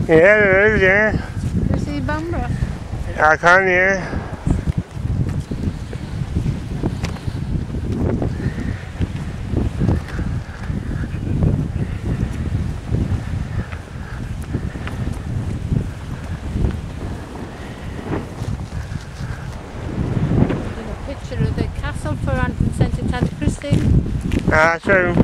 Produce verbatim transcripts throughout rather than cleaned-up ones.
Yeah, there is, yeah. Can you see Bamborough? I can, yeah. Picture of the castle for Saint Anne Christine. Ah, true.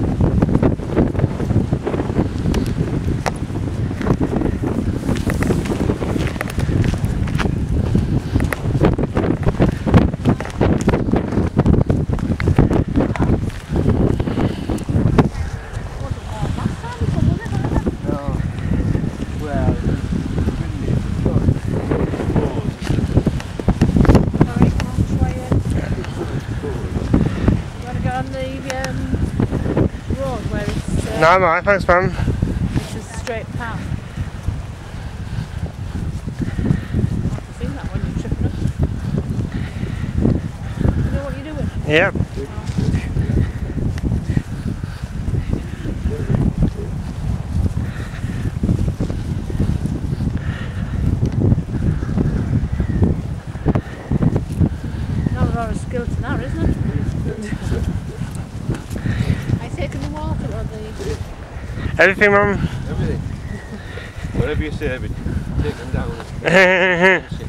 No, I'm alright, thanks, ma'am. It's a straight path. I've seen that when you're tripping up. You know what you're doing? Yep. Not a lot of skill to that, isn't it? Are you taking the water or the... Everything, mum. Everything. Whatever you say, take them down.